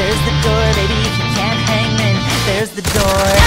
There's the door, baby, if you can't hang, then there's the door.